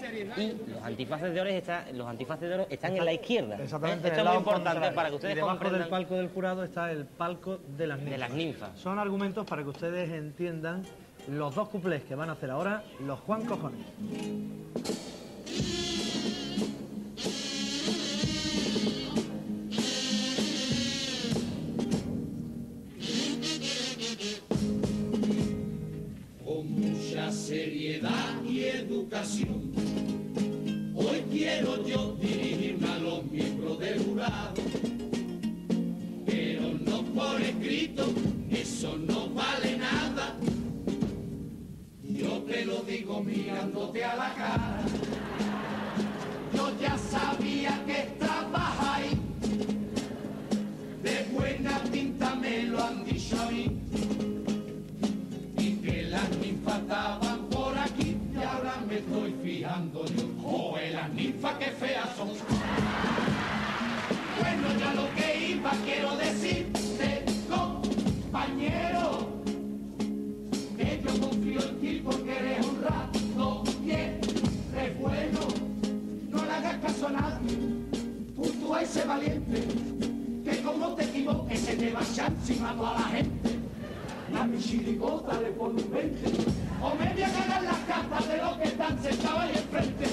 y los antifaces de oro están en la izquierda. Exactamente. Esto es muy importante para que ustedes y debajo comprendan. del palco del jurado está el palco de las ninfas. De las ninfas. Son argumentos para que ustedes entiendan los dos cuplés que van a hacer ahora los Juan Cojones. Con mucha seriedad y educación, hoy quiero yo dirigirme a los miembros del jurado, pero no por escrito, eso no vale nada. Yo te lo digo mirándote a la cara, yo ya sabía que estabas ahí, de buena tinta me lo han dicho a mí. Las ninfas estaban por aquí y ahora me estoy fijando yo. ¡Joder, las ninfas qué feas son! Bueno, ya lo que iba quiero decirte, compañero, que yo confío en ti porque eres un rato y eres bueno. No le hagas caso a nadie, puntúa y sé valiente, que como te equivoques se te va a echar encima a toda la gente. A mi chirigota le pone un 20, o me voy a ganar las cartas de los que están sentados ahí enfrente.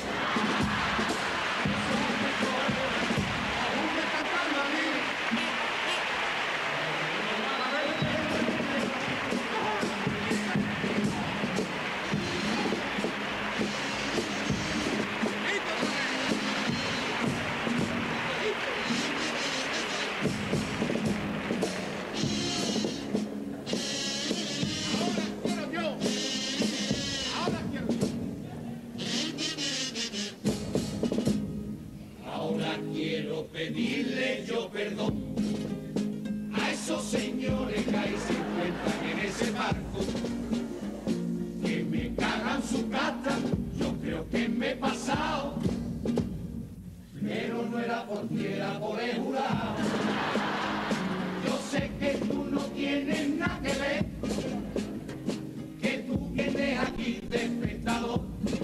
Quiero pedirle yo perdón a esos señores que ahí se encuentran en ese barco, que me cagan su cata, yo creo que me he pasado, pero no era por ti, era por el jurado. Yo sé que tú no tienes nada que ver, que tú vienes aquí de espectador,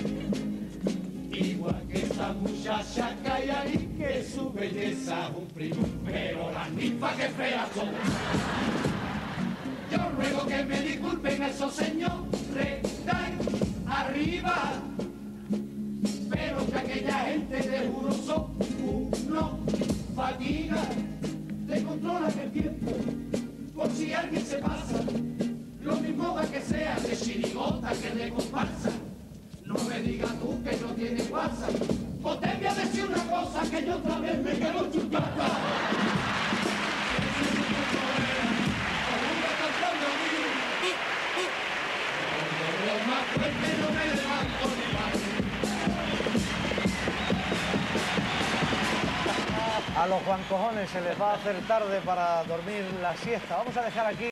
igual que esa muchacha que hay ahí, que su belleza es un primo, pero las ninfas que feas son. Yo ruego que me disculpen esos señores de arriba, pero que aquella gente de juro son unos fatiga, te controlan el tiempo, por si alguien se pasa, lo mismo va que sea de chirigota que de comparsa. No me digas tú que no tienes WhatsApp, o te voy a decir una cosa que yo otra vez me quedo chupada. A los Juan Cojones se les va a hacer tarde para dormir la siesta. Vamos a dejar aquí